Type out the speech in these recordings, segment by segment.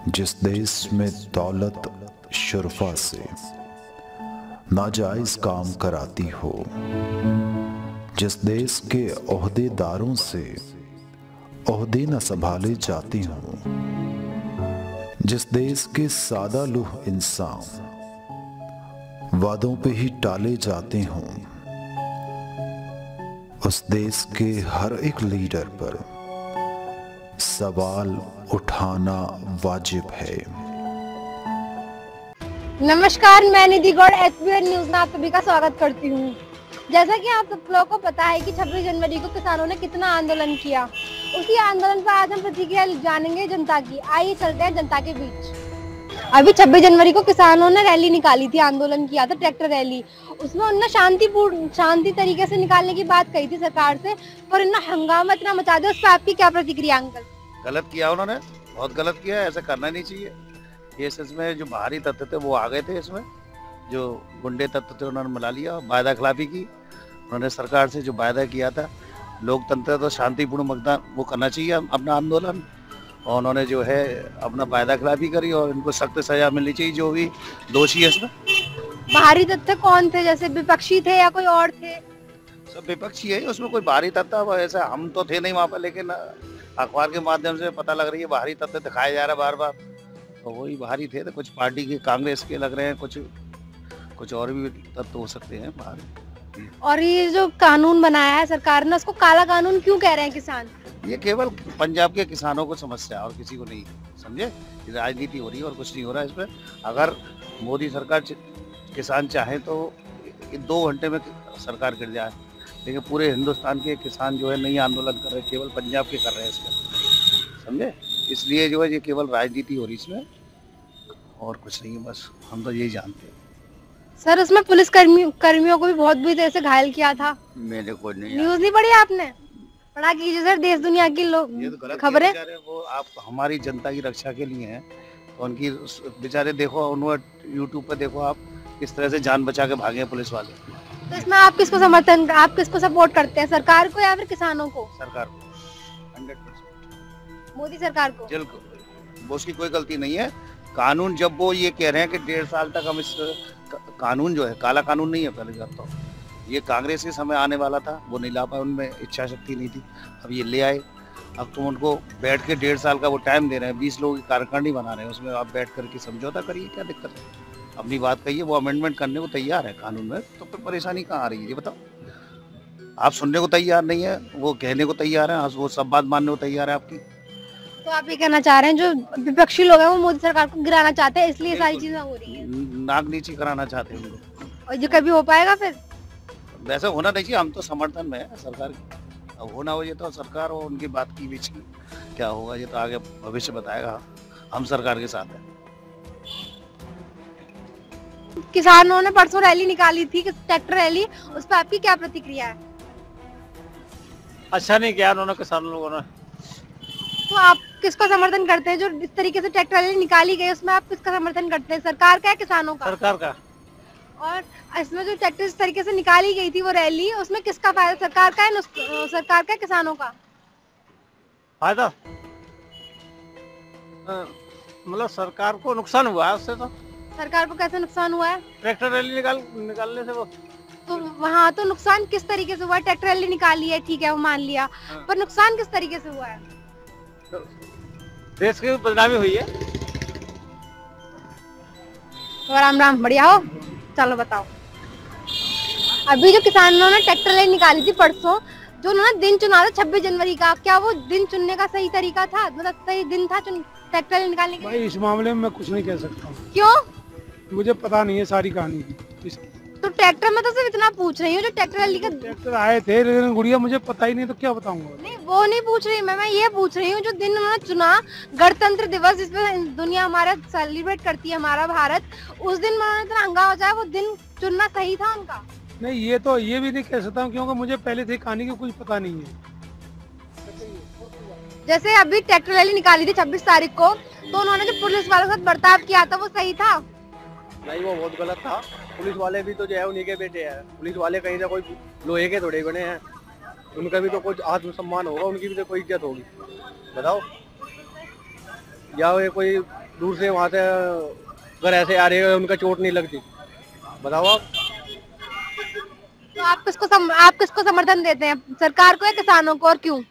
जिस देश में दौलत शुरफा से नाजायज काम कराती हो, जिस देश के ओहदेदारों से ओहदे न संभाले जाते हों, जिस देश के सादा लूह इंसान वादों पे ही टाले जाते हों, उस देश के हर एक लीडर पर सवाल उठाना वाजिब है। नमस्कार, मैं निधि गौड़ एसबीएन न्यूज में आप सभी का स्वागत करती हूँ। जैसा कि आप सब लोगों को पता है कि 26 जनवरी को किसानों ने कितना आंदोलन किया, उसी आंदोलन पर आज हम प्रतिक्रिया जानेंगे जनता की। आइए चलते हैं जनता के बीच। अभी 26 जनवरी को किसानों ने रैली निकाली थी, आंदोलन किया था, ट्रैक्टर रैली। उसमें उन्होंने शांति तरीके से निकालने की बात कही थी सरकार से, पर इतना हंगामा इतना मचा दिया। उस पर आपकी क्या प्रतिक्रिया अंकल? गलत किया उन्होंने, बहुत गलत किया है, ऐसा करना नहीं चाहिए। इसमें जो बाहरी तत्व थे वो आ गए थे, इसमें जो गुंडे तत्व थे उन्होंने मिला लिया, वायदा खिलाफी की उन्होंने सरकार से। जो वायदा किया था लोकतंत्र तो शांतिपूर्ण मतदान वो करना चाहिए अपना आंदोलन, और उन्होंने जो है अपना वायदा खिलाफी करी और इनको सख्त सजा मिलनी चाहिए जो भी दोषी है इसमें। बाहरी तत्व कौन थे? जैसे विपक्षी थे या कोई और थे? सब विपक्षी है, उसमें कोई बाहरी तत्व ऐसा हम तो थे नहीं वहाँ पर, लेकिन अखबार के माध्यम से पता लग रही है बाहरी तत्व दिखाया जा रहा है बार बार, तो वही बाहरी थे। तो कुछ पार्टी के कांग्रेस के लग रहे हैं, कुछ और भी तत्व हो सकते हैं बाहर। और ये जो कानून बनाया है सरकार ने, उसको काला कानून क्यों कह रहे हैं किसान? ये केवल पंजाब के किसानों को समस्या है और किसी को नहीं, समझे? राजनीति हो रही है और कुछ नहीं हो रहा है इसमें। अगर मोदी सरकार किसान चाहे तो 2 घंटे में सरकार गिर जाए, लेकिन पूरे हिंदुस्तान के किसान जो है नहीं आंदोलन कर रहे, केवल पंजाब के कर रहे हैं इसमें, समझे? इसलिए जो है ये केवल राजनीति हो रही इसमें और कुछ नहीं है, बस हम तो यही जानते हैं। सर, उसमें पुलिस कर्मियों को भी बहुत बुरी तरह से घायल किया था। मैंने कोई नहीं, न्यूज नहीं पढ़ी आपने? पढ़ा कीजिए सर, देश दुनिया की लोग खबरें। वो आप हमारी जनता की रक्षा के लिए हैं, तो उनकी बेचारे देखो, उन्होंने यूट्यूब पे देखो आप किस तरह से जान बचा के भागे पुलिस वाले। तो इसमें आप किसको सपोर्ट करते हैं, सरकार को या फिर किसानों को? सरकार को, 100%। मोदी सरकार को? वो उसकी कोई गलती नहीं है। कानून जब वो ये कह रहे हैं कि 1.5 साल तक हम इस कानून जो है, काला कानून नहीं है, पहले करता हूँ, ये कांग्रेस के समय आने वाला था, वो नहीं ला पाए, उनमें इच्छा शक्ति नहीं थी, अब ये ले आए। अब तुम उनको बैठ के 1.5 साल का वो टाइम दे रहे हैं, 20 लोगों की कार्यकारिणी बना रहे हैं, उसमें आप बैठ करके समझौता करिए, क्या दिक्कत है? अपनी बात कहिए, वो अमेंडमेंट करने को तैयार है कानून में, तो फिर परेशानी कहाँ आ रही है ये बताओ? आप सुनने को तैयार नहीं है, वो कहने को तैयार है, वो सब बात मानने को तैयार है आपकी। तो आप ये कहना चाह रहे हैं जो विपक्षी लोग हैं वो मोदी सरकार को गिराना चाहते हैं, इसलिए सारी चीजें हो रही है, नाक नीचे कराना चाहते हैं उनको। और ये कभी हो पाएगा? फिर वैसे होना नहीं चाहिए, हम तो समर्थन में है सरकार की। अब होना हो ये तो सरकार और उनकी बात की बीच की क्या होगा ये तो आगे भविष्य बताएगा। हम सरकार के साथ हैं। किसानों ने परसों रैली निकाली थी, ट्रैक्टर रैली, उस पर आपकी क्या प्रतिक्रिया है? अच्छा नहीं किया उन्होंने, किसानों लोगों ने। तो आप किसको समर्थन करते हैं? जो इस तरीके से ट्रैक्टर रैली निकाली गई उसमें आप किसका समर्थन करते हैं, सरकार का या किसानों का? सरकार का। और इसमें जो ट्रैक्टर इस तरीके से निकाली गई थी वो रैली, उसमें किसका फायदा, सरकार का है, सरकार का, किसानों का फायदा? मतलब सरकार को नुकसान हुआ है उससे। तो सरकार को कैसे नुकसान हुआ है? ट्रैक्टर रैली निकालने से वो तो वहाँ तो नुकसान किस तरीके से हुआ है? ट्रैक्टर रैली निकाली है, ठीक है, वो मान लिया, पर नुकसान किस तरीके से हुआ है? तो देश की बदनामी हुई है। तो राम बढ़िया हो। चलो बताओ, अभी जो किसानों ने ट्रैक्टर रैली निकाली थी परसों, जो उन्होंने दिन चुना था 26 जनवरी का, क्या वो दिन चुनने का सही तरीका था? मतलब सही दिन था ट्रैक्टर रैली निकालने का? भाई इस मामले में मैं कुछ नहीं कह सकता हूँ। क्यों? मुझे पता नहीं है सारी कहानी की। तो ट्रैक्टर में तो सिर्फ इतना पूछ रही हूँ, जो ट्रैक्टर रैली का ट्रैक्टर आए थे, लेकिन गुड़िया मुझे पता ही नहीं, तो क्या बताऊंगा? नहीं, वो नहीं पूछ रही मैं ये पूछ रही हूँ जो दिन उन्होंने चुना, गणतंत्र दिवस जिसमें दुनिया हमारा सेलिब्रेट करती है, हमारा भारत, उस दिन उन्होंने इतना हंगामा हो जाए, वो दिन चुनना सही था उनका? नहीं, ये भी नहीं कह सकता हूँ, क्योंकि मुझे पहले से कहानी की कुछ पता नहीं है। जैसे अभी ट्रैक्टर रैली निकाली थी 26 तारीख को, तो उन्होंने जो पुलिस वालों के साथ बर्ताव किया था वो सही था? नहीं, वो बहुत गलत था। पुलिस वाले भी तो जो है उन्हीं के बेटे हैं। पुलिस वाले कहीं ना कोई लोहे के थोड़े बने हैं, उनका भी तो कुछ आत्मसम्मान होगा, उनकी भी तो कोई इज्जत होगी, बताओ। या वो कोई दूर से वहाँ से अगर ऐसे आ रहे हैं उनका चोट नहीं लगती, बताओ आप। तो आप किसको समर्थन देते हैं, सरकार को या किसानों को, और क्यों?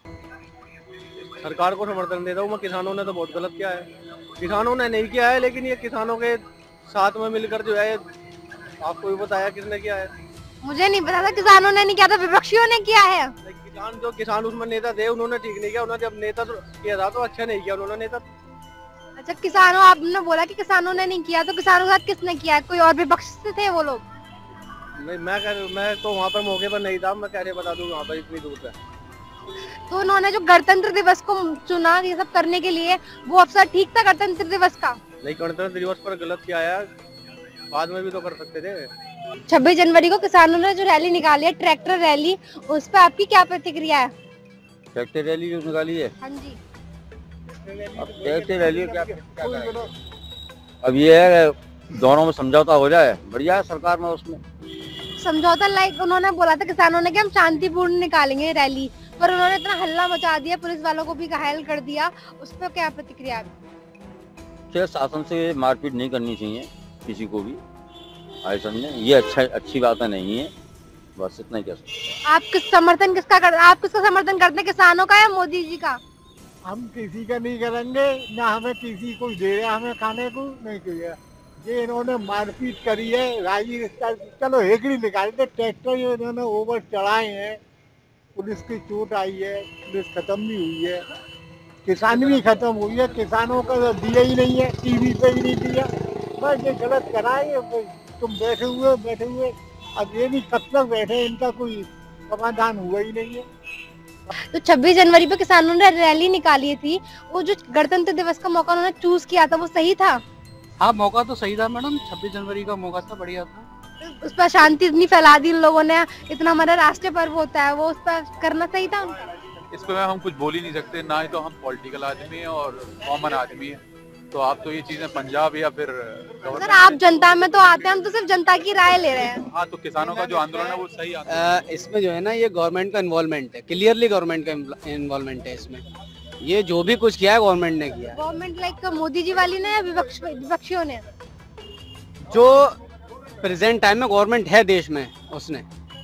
सरकार को समर्थन देता हूँ मैं। किसानों ने तो बहुत गलत किया है, किसानों ने नहीं किया है, लेकिन ये किसानों के साथ में मिलकर जो है, आपको भी बताया किसने किया है? मुझे नहीं पता था, किसानों ने नहीं किया था, विपक्षियों ने किया है। किसान उसमें नेता थे, उन्होंने ठीक नहीं किया। उन्होंने जब नेता तो किया था तो अच्छा नहीं किया उन्होंने नेता। अच्छा, किसानों, आपने बोला कि किसानों ने नहीं किया, तो किसानों के साथ किसने किया? कोई और विपक्ष से थे वो लोग? नहीं, मैं तो वहाँ पर मौके पर नहीं था, मैं कैसे बता दूँ वहाँ पर इतनी दूर से। तो उन्होंने जो गणतंत्र दिवस को चुना ये सब करने के लिए, वो अवसर ठीक था गणतंत्र दिवस का? नहीं, गणतंत्र दिवस पर गलत किया है, बाद में भी तो कर सकते थे। 26 जनवरी को किसानों ने जो रैली निकाली है, ट्रैक्टर रैली, उस पर आपकी क्या प्रतिक्रिया है? ट्रैक्टर रैली जो निकाली है, हाँ जी, अब ट्रैक्टर रैली क्या अब ये है दोनों में समझौता हो जाए, बढ़िया है सरकार में। उसमें समझौता लाइक उन्होंने बोला था किसानों ने कि हम शांतिपूर्ण निकालेंगे रैली, पर उन्होंने इतना हल्ला मचा दिया, पुलिस वालों को भी घायल कर दिया, उस पर क्या प्रतिक्रिया है? शासन से मारपीट नहीं करनी चाहिए किसी को भी, आए समझे, ये अच्छी बात नहीं है, बस इतना ही कह सकते। आप किसका समर्थन करते हैं, किसानों का या मोदी जी का? हम किसी का नहीं करेंगे, ना हमें किसी को दे रहे हमें खाने को नहीं चाहिए। ये इन्होंने मारपीट करी है, राजी चलो हेकड़ी निकाली थे, ट्रैक्टर जो इन्होंने ओवर चढ़ाए हैं, पुलिस की चोट आई है, पुलिस खत्म भी हुई है, किसान भी खत्म हुई है, किसानों का तो दिया ही नहीं है, टीवी पे ही नहीं दिया। बस ये गलत कराए, तुम बैठे हुए अब ये भी कब तक बैठे, इनका कोई समाधान हुआ ही नहीं है। तो 26 जनवरी पे किसानों ने रैली निकाली थी, वो जो गणतंत्र दिवस का मौका उन्होंने चूज किया था, वो सही था? हाँ, मौका तो सही था मैडम, 26 जनवरी का मौका था, बढ़िया था। उस पर शांति इतनी फैला दी इन लोगों ने, इतना हमारा राष्ट्रीय पर्व होता है, वो उस पर करना सही था उनका? इस पे हम कुछ बोल ही नहीं सकते, ना ही तो हम पॉलिटिकल आदमी है और कॉमन आदमी है, तो आप तो ये चीजें पंजाब या फिर सर आप जनता में तो आते हैं, हम तो सिर्फ जनता की राय ले रहे हैं। हाँ, तो किसानों का जो आंदोलन है वो सही आंदोलन। इसमें जो है ना, ये गवर्नमेंट का इन्वॉल्वमेंट है, क्लियरली गवर्नमेंट का इन्वॉल्वमेंट है इसमें। ये जो भी कुछ किया है गवर्नमेंट ने किया है। गवर्नमेंट लाइक मोदी जी वाली ने या विपक्षियों ने? जो प्रेजेंट टाइम में गवर्नमेंट है देश में, उसने।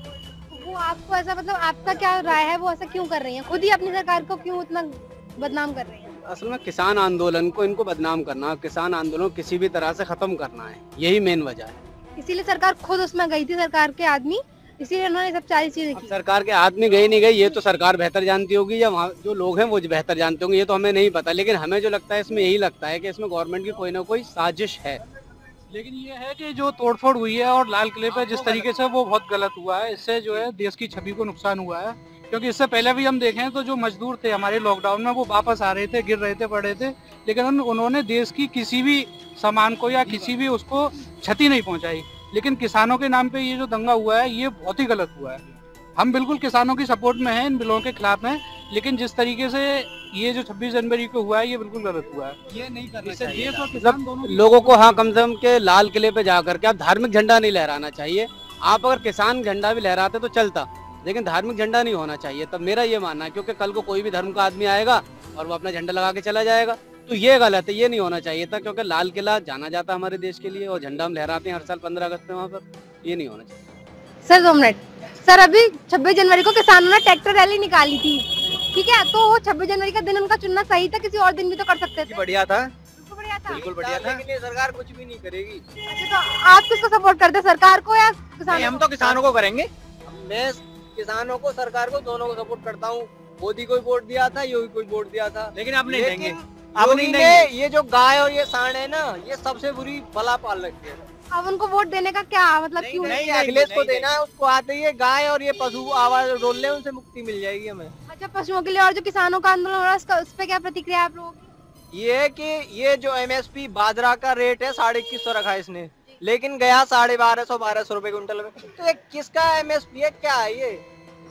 वो आपको ऐसा, मतलब आपका क्या राय है, वो ऐसा क्यों कर रही है, खुद ही अपनी सरकार को क्यों इतना बदनाम कर रही है? असल में किसान आंदोलन को इनको बदनाम करना, किसान आंदोलन को किसी भी तरह से खत्म करना है, यही मेन वजह है। इसीलिए सरकार खुद उसमें गई थी, सरकार के आदमी, इसीलिए उन्होंने सब सारी चीजें की। सरकार के आदमी गई नहीं गई ये तो सरकार बेहतर जानती होगी, या वहाँ जो लोग हैं वो बेहतर जानते होंगे, ये तो हमें नहीं पता। लेकिन हमें जो लगता है इसमें, यही लगता है कि इसमें गवर्नमेंट की कोई ना कोई साजिश है। लेकिन ये है कि जो तोड़फोड़ हुई है और लाल किले पे जिस तरीके से, वो बहुत गलत हुआ है। इससे जो है देश की छवि को नुकसान हुआ है, क्योंकि इससे पहले भी हम देखें तो जो मजदूर थे हमारे लॉकडाउन में, वो वापस आ रहे थे, गिर रहे थे, पड़ रहे थे, लेकिन उन्होंने देश की किसी भी सामान को या किसी भी उसको क्षति नहीं पहुंचाई। लेकिन किसानों के नाम पे ये जो दंगा हुआ है, ये बहुत ही गलत हुआ है। हम बिल्कुल किसानों की सपोर्ट में हैं, इन बिलों के खिलाफ हैं, लेकिन जिस तरीके से ये जो 26 जनवरी को हुआ है, ये बिल्कुल गलत हुआ है। ये नहीं करना इससे चाहिए देश और किसान दोनों लोगों को। हाँ, कम से कम के लाल किले पे जाकर के आप धार्मिक झंडा नहीं लहराना चाहिए। आप अगर किसान झंडा भी लहराते तो चलता, लेकिन धार्मिक झंडा नहीं होना चाहिए, तब मेरा ये मानना है। क्योंकि कल को कोई भी धर्म का आदमी आएगा और वो अपना झंडा लगा के चला जाएगा, तो ये गलत है, ये नहीं होना चाहिए था। क्योंकि लाल किला जाना जाता है हमारे देश के लिए, और झंडा हम लहराते हैं हर साल 15 अगस्त में वहाँ पर, ये नहीं होना चाहिए। सर 2 मिनट, सर अभी 26 जनवरी को किसानों ने ट्रैक्टर रैली निकाली थी, ठीक है, तो वो 26 जनवरी का दिन उनका चुनना सही था, किसी और दिन भी तो कर सकते थे। बढ़िया था, बिल्कुल बढ़िया था, लेकिन ये सरकार कुछ भी नहीं करेगी। अच्छा, तो आप किसको सपोर्ट करते हैं, सरकार को या किसानों? हम तो किसानों को करेंगे। मैं किसानों को, सरकार को, दोनों को सपोर्ट करता हूँ। मोदी को वोट दिया था, योगी को वोट दिया था, लेकिन अब नहीं देंगे। योगी ने ये जो गाय और ये सांड है ना, ये सबसे बुरी बला पाल रखी है। अब उनको वोट देने का क्या मतलब, क्यों नहीं, अखिलेश को देना है, उसको आते ही गाय और ये पशु आवाज रोल ले, उनसे मुक्ति मिल जाएगी हमें। अच्छा, पशुओं के लिए और जो किसानों का आंदोलन हो रहा है, उस पे क्या प्रतिक्रिया है आप लोगों की? ये है कि ये जो MSP बाजरा का रेट है 2150 रखा है इसने, लेकिन गया 1250-1200 रुपए क्विंटल में। तो ये किसका MSP है, क्या है ये?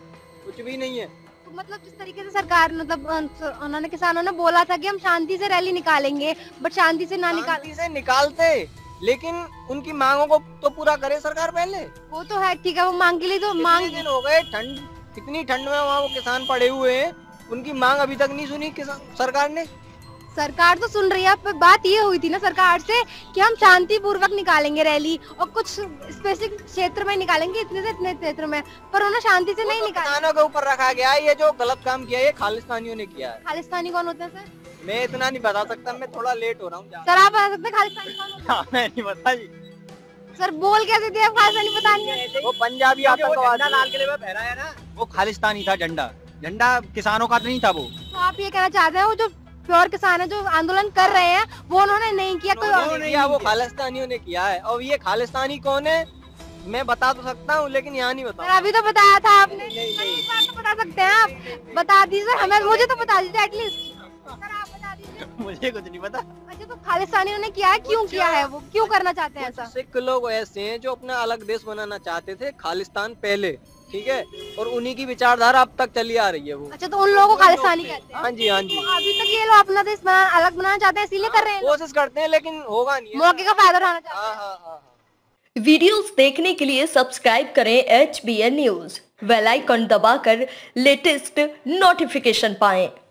कुछ भी नहीं है। तो मतलब जिस तरीके से सरकार, मतलब उन्होंने, किसानों ने बोला था कि हम शांति से रैली निकालेंगे, बट शांति से निकालते, लेकिन उनकी मांगों को तो पूरा करे सरकार पहले। वो तो है, ठीक है, वो मांग के लिए तो मांग। दिन हो गए, ठंड, कितनी ठंड में वहाँ वो किसान पड़े हुए हैं, उनकी मांग अभी तक नहीं सुनी सरकार ने। सरकार तो सुन रही है, पर बात ये हुई थी ना सरकार से कि हम शांतिपूर्वक निकालेंगे रैली और कुछ स्पेसिफिक क्षेत्र में निकालेंगे, इतने से इतने क्षेत्र में, पर उन्होंने शांति से नहीं निकाला। किसानों के ऊपर रखा गया है, ये जो गलत काम किया है ये खालिस्तानियों ने किया है। खालिस्तानी कौन होता है सर? मैं इतना नहीं बता सकता, मैं थोड़ा लेट हो रहा हूँ। सर आप बता सकते हैं खालिस्तानी कौन होता है? मैं नहीं बता जी। सर बोल कैसे थे आप खालिस्तानी पता नहीं? वो पंजाबी आतंकवादी लाल किले पे फहराया ना, वो खालिस्तानी था झंडा, झंडा किसानों का नहीं था वो। तो आप ये कहना चाहते हैं वो जो प्योर किसान है जो आंदोलन कर रहे हैं वो उन्होंने नहीं किया, कोई और नहीं किया, वो खालिस्तानियों ने किया है। और ये खालिस्तानी कौन है मैं बता तो सकता हूँ, लेकिन यहाँ नहीं बताऊँ। अभी तो बताया था आपने। एक बार तो बता सकते हैं आप, बता दीजिए हमें, मुझे तो बता दीजिए एटलीस्ट। सर आप बता दीजिए। मुझे कुछ नहीं पता। अच्छा तो खालिस्तानियों ने किया है, क्यों किया है, वो क्यों करना चाहते हैं ऐसा? सिख लोग ऐसे हैं जो अपना अलग देश बनाना चाहते थे, खालिस्तान पहले, ठीक है, और उन्हीं की विचारधारा अब तक चली आ रही है वो। अच्छा तो उन लोगों को खालिस्तानी कहते हैं? हाँ जी, हाँ जी। तो अभी तक ये लोग अपना देश अलग बनाना चाहते हैं, इसीलिए कर रहे हैं। कोशिश करते हैं लेकिन होगा नहीं, मौके का फायदा उठाना चाहते हैं। हाँ। वीडियोस देखने के लिए सब्सक्राइब करें HBN न्यूज, बेल आइकन दबाकर लेटेस्ट नोटिफिकेशन पाएं।